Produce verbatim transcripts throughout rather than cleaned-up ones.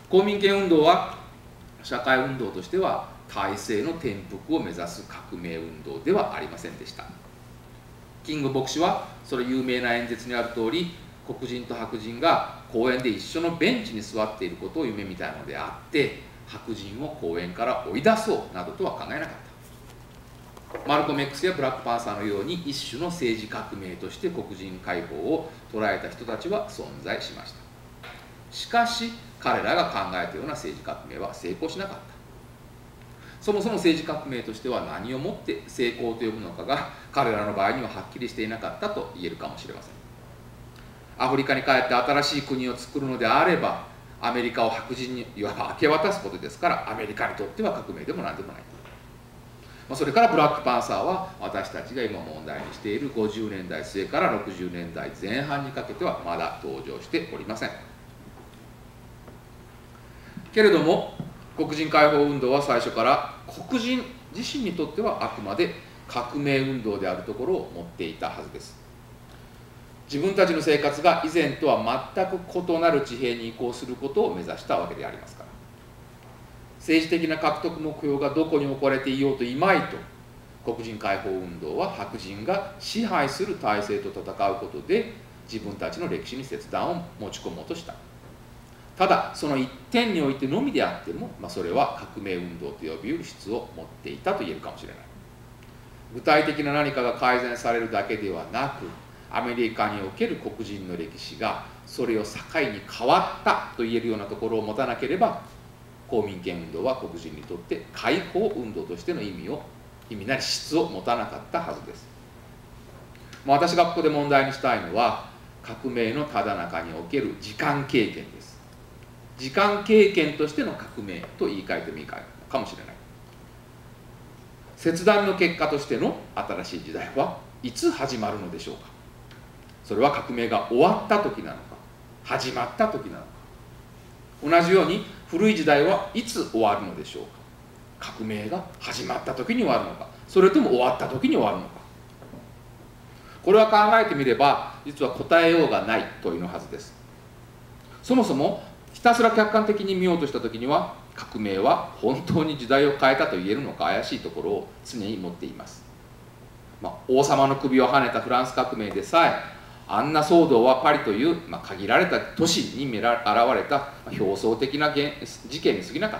公民権運動は社会運動としては体制の転覆を目指す革命運動ではありませんでした。キング牧師はその有名な演説にある通り、黒人と白人が公園で一緒のベンチに座っていることを夢見たのであって、白人を公園から追い出そうなどとは考えなかった。マルコム X やブラックパンサーのように一種の政治革命として黒人解放を捉えた人たちは存在しました。しかし彼らが考えたような政治革命は成功しなかった。そもそも政治革命としては何をもって成功と呼ぶのかが彼らの場合にははっきりしていなかったと言えるかもしれません。アフリカに帰って新しい国を作るのであれば、アメリカを白人にいわば明け渡すことですから、アメリカにとっては革命でも何でもない。まあ、それからブラックパンサーは私たちが今問題にしているごじゅうねんだいすえからろくじゅうねんだいぜん半にかけてはまだ登場しておりません。けれども黒人解放運動は最初から黒人自身にとってはあくまで革命運動であるところを持っていたはずです。自分たちの生活が以前とは全く異なる地平に移行することを目指したわけでありますから、政治的な獲得目標がどこに置かれていようといまいと、黒人解放運動は白人が支配する体制と戦うことで自分たちの歴史に切断を持ち込もうとした。ただその一点においてのみであっても、まあ、それは革命運動と呼びうる質を持っていたと言えるかもしれない。具体的な何かが改善されるだけではなく、アメリカにおける黒人の歴史がそれを境に変わったと言えるようなところを持たなければ、公民権運動は黒人にとって解放運動としての意味を意味なり質を持たなかったはずです。まあ、私がここで問題にしたいのは、革命のただ中における時間経験です。時間経験としての革命と言い換えてもいいかもしれない。切断の結果としての新しい時代はいつ始まるのでしょうか。それは革命が終わった時なのか、始まった時なのか。同じように古い時代はいつ終わるのでしょうか。革命が始まった時に終わるのか、それとも終わった時に終わるのか。これは考えてみれば実は答えようがない問いのはずです。そもそもひたすら客観的に見ようとした時には、革命は本当に時代を変えたと言えるのか怪しいところを常に持っています。まあ、王様の首をはねたフランス革命でさえ、あんな騒動はパリという、まあ、限られた都市に現れた、まあ、表層的な事件に過ぎなかった、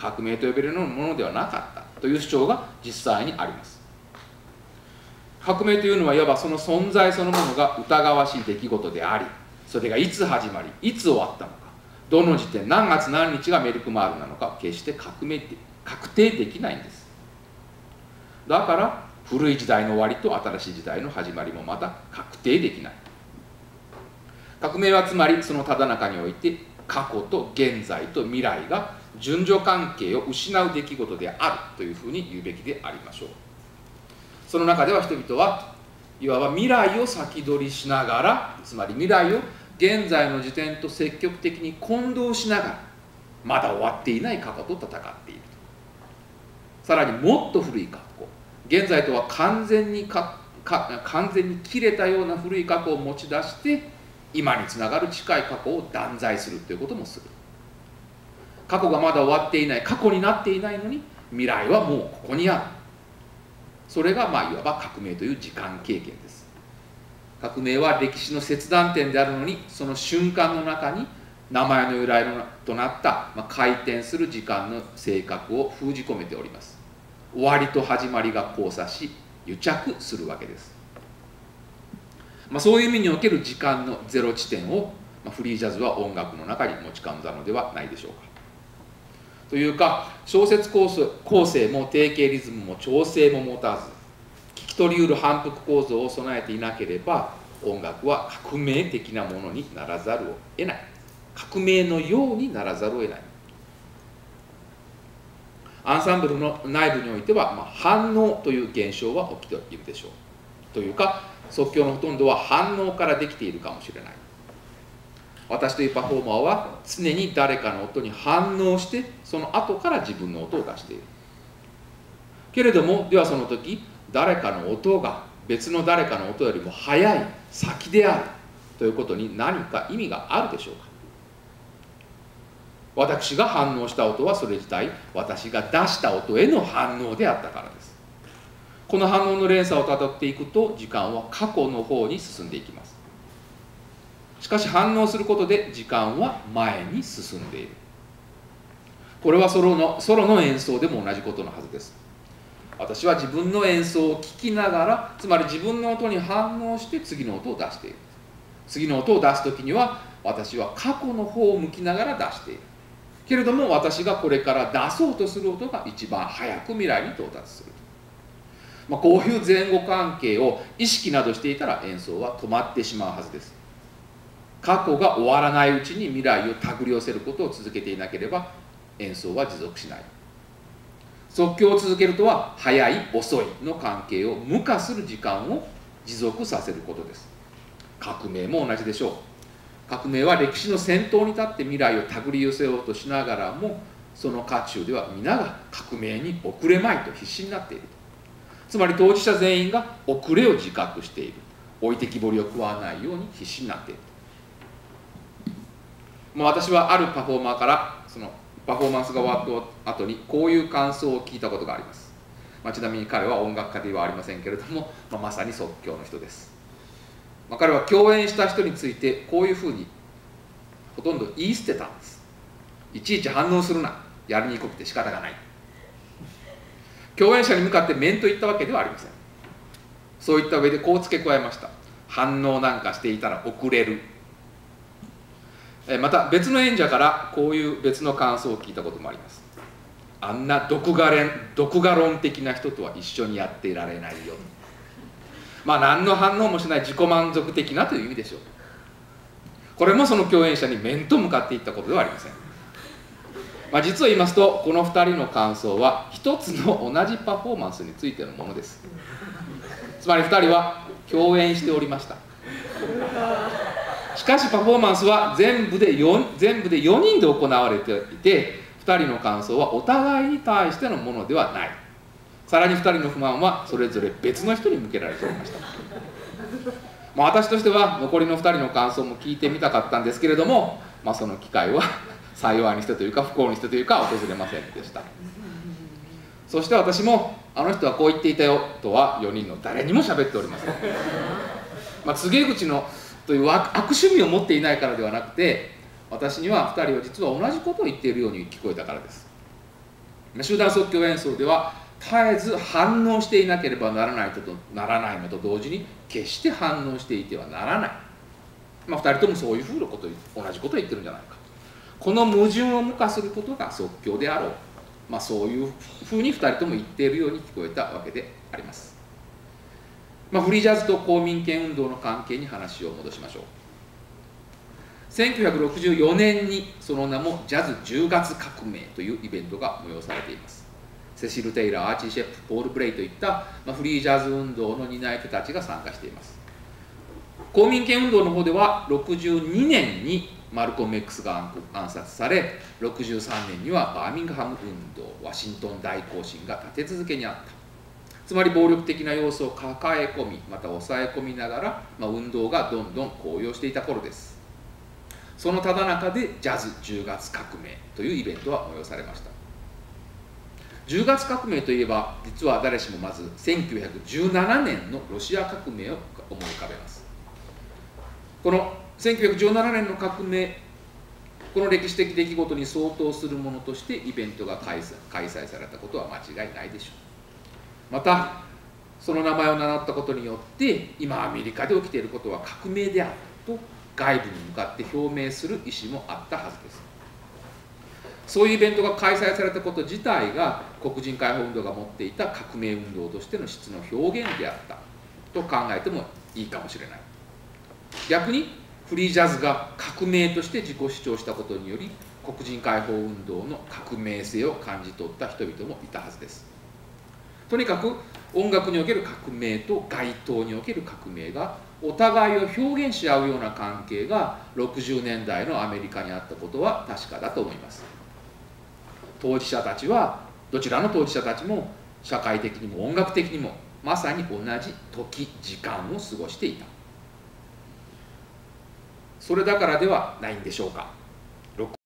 革命と呼べるようなものではなかったという主張が実際にあります。革命というのはいわばその存在そのものが疑わしい出来事であり、それがいつ始まりいつ終わったのか、どの時点何月何日がメルクマールなのか決して革命って確定できないんです。だから古い時代の終わりと新しい時代の始まりもまた確定できない。革命はつまりそのただ中において過去と現在と未来が順序関係を失う出来事であるというふうに言うべきでありましょう。その中では人々はいわば未来を先取りしながら、つまり未来を現在の時点と積極的に混同しながら、まだ終わっていない過去と戦っていると。さらにもっと古い過去、現在とは完全にかか完全に切れたような古い過去を持ち出して今につながる近い過去を断罪するということもする。過去がまだ終わっていない、過去になっていないのに未来はもうここにある。それがまあいわば革命という時間経験です。革命は歴史の切断点であるのに、その瞬間の中に名前の由来となった、まあ、回転する時間の性格を封じ込めております。終わりと始まりが交差し癒着するわけです。まあ、そういう意味における時間のゼロ地点を、まあ、フリージャズは音楽の中に持ち込んだのではないでしょうか。というか、小説構成、構成も定型リズムも調整も持たず、聞き取りうる反復構造を備えていなければ、音楽は革命的なものにならざるを得ない。革命のようにならざるを得ない。アンサンブルの内部においては、まあ、反応という現象は起きているでしょう。というか、即興のほとんどは反応からできているかもしれない。私というパフォーマーは常に誰かの音に反応して、その後から自分の音を出している。けれども、ではその時、誰かの音が別の誰かの音よりも速い、先であるということに何か意味があるでしょうか。 私が反応した音はそれ自体私が出した音への反応であったからです。この反応の連鎖をたどっていくと時間は過去の方に進んでいきます。しかし反応することで時間は前に進んでいる。これはソロの、ソロの演奏でも同じことのはずです。私は自分の演奏を聴きながら、つまり自分の音に反応して次の音を出している。次の音を出すときには私は過去の方を向きながら出している。けれども私がこれから出そうとする音が一番早く未来に到達する。まあ、こういう前後関係を意識などしていたら演奏は止まってしまうはずです。過去が終わらないうちに未来を手繰り寄せることを続けていなければ演奏は持続しない。即興を続けるとは早い遅いの関係を無化する時間を持続させることです。革命も同じでしょう。革命は歴史の先頭に立って未来を手繰り寄せようとしながらも、その渦中では皆が革命に遅れまいと必死になっている。つまり当事者全員が遅れを自覚している。置いてきぼりを食わないように必死になっている。もう私はあるパフォーマーからそのパフォーマンスが終わった後にこういう感想を聞いたことがあります。まあ、ちなみに彼は音楽家ではありませんけれども、まあ、まさに即興の人です。まあ、彼は共演した人についてこういうふうにほとんど言い捨てたんです。いちいち反応するな、やりにくくて仕方がない。共演者に向かって面と言ったわけではありません。そういった上でこう付け加えました。反応なんかしていたら遅れる。また別の演者からこういう別の感想を聞いたこともあります。あんな独画連独画論的な人とは一緒にやっていられないよ。まあ何の反応もしない自己満足的なという意味でしょう。これもその共演者に面と向かっていったことではありません。まあ、実を言いますとこのふたりの感想は一つの同じパフォーマンスについてのものです。つまりふたりは共演しておりました。しかしパフォーマンスは全部で 4, 全部でよにんで行われていて、ふたりの感想はお互いに対してのものではない。さらにふたりの不満はそれぞれ別の人に向けられておりました。まあ、私としては残りのふたりの感想も聞いてみたかったんですけれども、まあ、その機会は幸いにしてというか不幸にしてというか訪れませんでした。そして私もあの人はこう言っていたよとはよにんの誰にも喋っておりません。まあ、告げ口のという悪趣味を持っていないからではなくて、私にはふたりは実は同じことを言っているように聞こえたからです。集団即興演奏では絶えず反応していなければならないとならないのと同時に決して反応していてはならない。まあ、ふたりともそういうふうなこと同じことを言ってるんじゃないか。この矛盾を無化することが即興であろう。まあ、そういうふうにふたりとも言っているように聞こえたわけであります。まあ、フリージャズと公民権運動の関係に話を戻しましょう。せんきゅうひゃくろくじゅうよねんにその名もジャズじゅうがつ革命というイベントが催されています。セシル・テイラー、アーチー・シェップ、ポール・ブレイといった、まあ、フリージャズ運動の担い手たちが参加しています。公民権運動の方ではろくじゅうにねんにマルコム X が暗殺され、ろくじゅうさんねんにはバーミングハム運動、ワシントン大行進が立て続けにあった。つまり暴力的な要素を抱え込み、また抑え込みながら、まあ、運動がどんどん高揚していた頃です。そのただ中でジャズじゅうがつ革命というイベントは催されました。じゅうがつ革命といえば、実は誰しもまずせんきゅうひゃくじゅうななねんのロシア革命を思い浮かべます。このせんきゅうひゃくじゅうななねんの革命、この歴史的出来事に相当するものとしてイベントが開催、開催されたことは間違いないでしょう。またその名前を名乗ったことによって今アメリカで起きていることは革命であると外部に向かって表明する意思もあったはずです。そういうイベントが開催されたこと自体が黒人解放運動が持っていた革命運動としての質の表現であったと考えてもいいかもしれない。逆にフリージャズが革命として自己主張したことにより黒人解放運動の革命性を感じ取った人々もいたはずです。とにかく音楽における革命と街頭における革命がお互いを表現し合うような関係がろくじゅうねんだいのアメリカにあったことは確かだと思います。当事者たちはどちらの当事者たちも社会的にも音楽的にもまさに同じ時時間を過ごしていた。それだからではないんでしょうか。